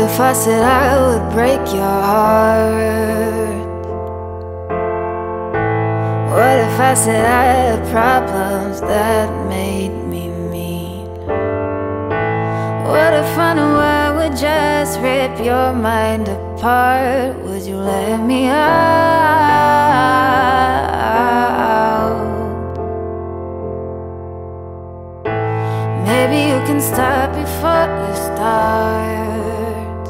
if I said I would break your heart? What if I said I had problems that made me mean? What if I knew I would just rip your mind apart? Would you let me out? Maybe you can stop before you start.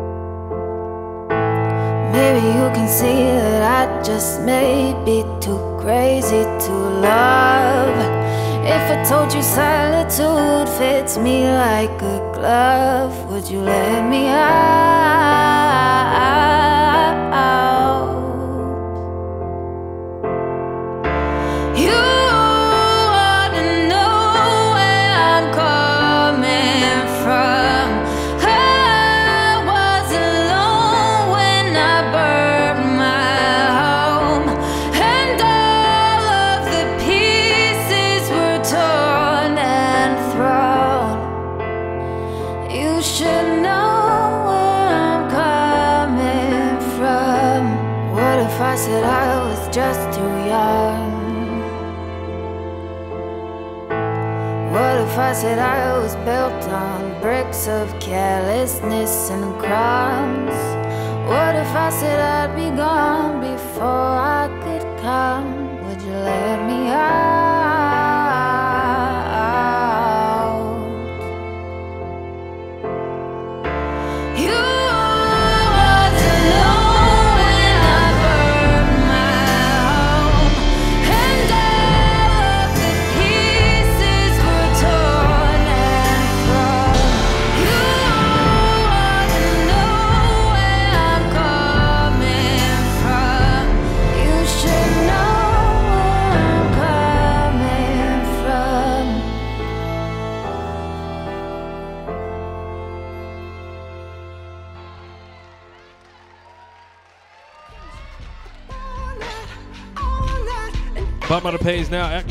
Maybe you can see that I just may be too crazy to love. If I told you solitude fits me like a glove, would you let me out? You ought to know where I'm coming from. I was alone when I burned my home, and all of the pieces were torn and thrown. You should know where I'm coming from. What if I said I was just too young? What if I said I was built on bricks of carelessness and crumbs? What if I said I'd be gone before I could come? Would you let me out? You ought to know when I burned my home, and all of the pieces were torn and thrown. You ought to know where I'm coming from. You should know where I'm coming from. Bob Montepays now.